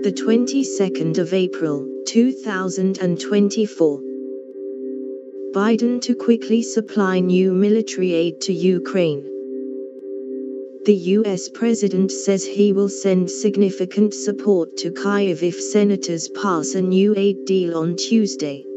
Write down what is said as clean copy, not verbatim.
The 22nd of April, 2024. Biden to quickly supply new military aid to Ukraine. The U.S. president says he will send significant support to Kyiv if senators pass a new aid deal on Tuesday.